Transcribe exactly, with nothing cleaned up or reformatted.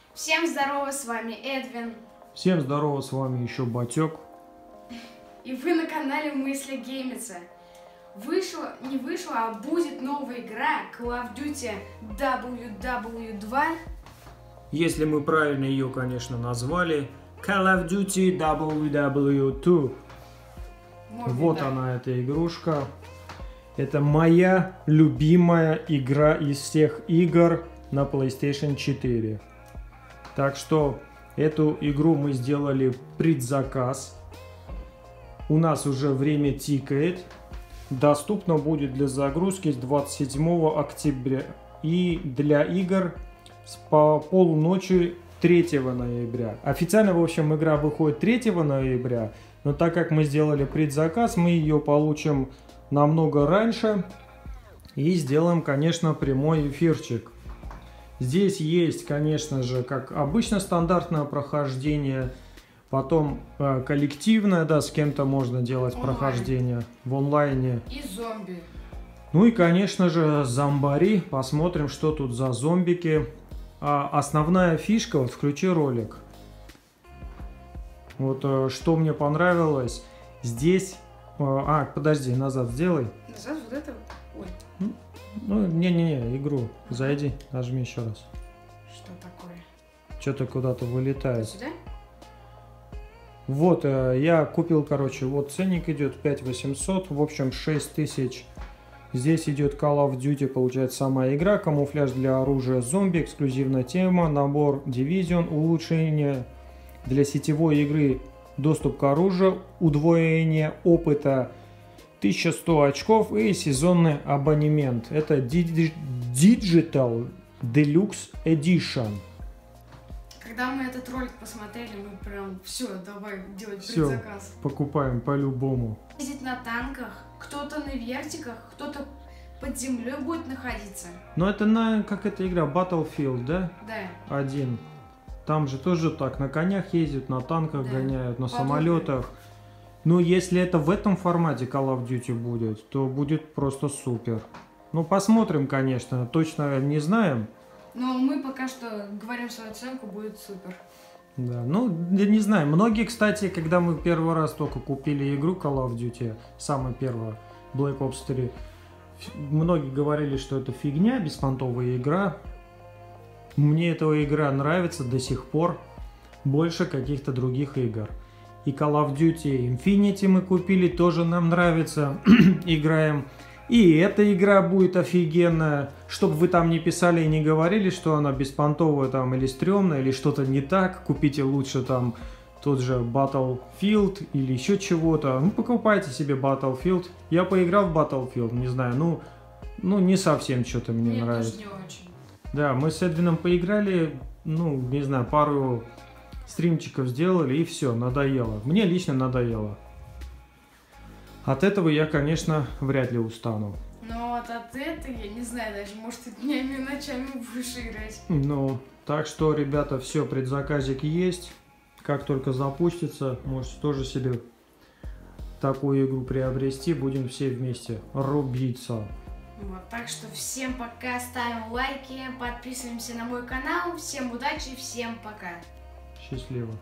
Всем здорово, с вами Эдвин. Всем здорово, с вами еще Батек. И вы на канале Мысли Геймица. Вышла, не вышла, а будет новая игра Call of Duty дабл ю дабл ю два. Если мы правильно ее, конечно, назвали. Call of Duty дабл ю дабл ю два. Может, вот да. она, эта игрушка. Это моя любимая игра из всех игр на плейстейшн четыре. Так что эту игру мы сделали предзаказ. У нас уже время тикает. Доступно будет для загрузки с двадцать седьмого октября. И для игр по полуночи третьего ноября. Официально, в общем, игра выходит третьего ноября. Но так как мы сделали предзаказ, мы ее получим намного раньше. И сделаем, конечно, прямой эфирчик. Здесь есть, конечно же, как обычно, стандартное прохождение. Потом э, коллективное, да, с кем-то можно делать онлайн. Прохождение в онлайне. И зомби. Ну и, конечно же, зомбари. Посмотрим, что тут за зомбики. А основная фишка, вот включи ролик. Вот э, что мне понравилось. Здесь... Э, а, подожди, назад сделай. Назад вот это? Ой. Ну, не-не-не, игру. Зайди, нажми еще раз. Что такое? Что-то куда-то вылетает. Сюда? Вот, э, я купил, короче, вот ценник идет пять восемьсот, в общем шесть тысяч. Здесь идет Call of Duty, получается, сама игра, камуфляж для оружия зомби, эксклюзивная тема, набор Division, улучшение для сетевой игры, доступ к оружию, удвоение опыта, тысяча сто очков и сезонный абонемент. Это Digital Deluxe Edition. Когда мы этот ролик посмотрели, мы прям все, давай делать Всё. предзаказ. Покупаем по-любому. Ездить на танках, кто-то на вертиках, кто-то под землей будет находиться. Но это на, как эта игра, Battlefield, да? Да. Один. Там же тоже так, на конях ездят, на танках Да. гоняют, на Подумай. самолетах. Ну, если это в этом формате Call of Duty будет, то будет просто супер. Ну, посмотрим, конечно, точно не знаем. Но мы пока что говорим свою оценку, будет супер. Да, ну, я не знаю. Многие, кстати, когда мы первый раз только купили игру Call of Duty, самая первая, Black Ops три, многие говорили, что это фигня, беспонтовая игра. Мне эта игра нравится до сих пор больше каких-то других игр. И Call of Duty Infinity мы купили, тоже нам нравится, играем. И эта игра будет офигенная, чтобы вы там не писали и не говорили, что она беспонтовая там или стрёмная, или что-то не так. Купите лучше там тот же Battlefield или еще чего-то. Ну, покупайте себе Battlefield. Я поиграл в Battlefield, не знаю, ну, ну не совсем что-то мне Мне нравится. тоже не очень. Да, мы с Эдвином поиграли, ну, не знаю, пару стримчиков сделали и все, надоело. Мне лично надоело. От этого я, конечно, вряд ли устану. Но вот от этого, я не знаю, даже, может, ты днями и ночами будешь играть. Ну, так что, ребята, все, предзаказик есть. Как только запустится, можете тоже себе такую игру приобрести. Будем все вместе рубиться. Вот, так что всем пока, ставим лайки, подписываемся на мой канал. Всем удачи, всем пока. Счастливо.